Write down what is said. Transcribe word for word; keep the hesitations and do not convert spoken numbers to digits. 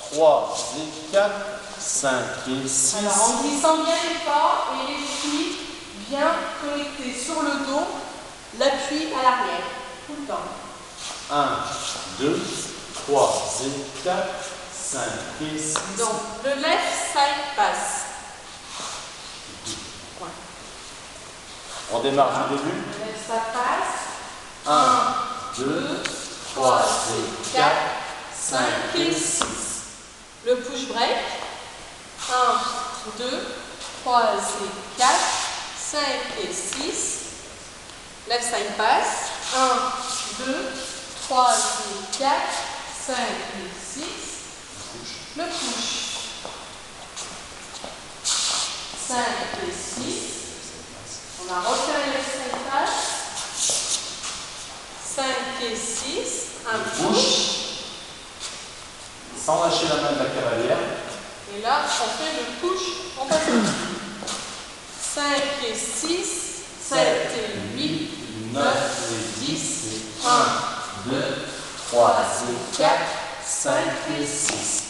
trois et quatre, cinq et six. Alors, en glissant bien les pas et les pieds bien connectés sur le dos, l'appui à l'arrière, tout le temps. un, deux, trois et quatre, cinq et six. Donc, le left side pass. Ouais. On démarre Voilà. du début. Le left side pass. un, deux, trois et quatre, cinq et six. Le push break. un, deux, trois et quatre, cinq et six. Left side pass. un, deux, trois et quatre, cinq et six. Le push. cinq et six. On a refait un left side pass. cinq et six. Un push. Sans lâcher la main de la cavalière. Et là, on fait le push en passant. cinq et six, sept et huit, neuf et dix, un, deux, trois et quatre, cinq et six.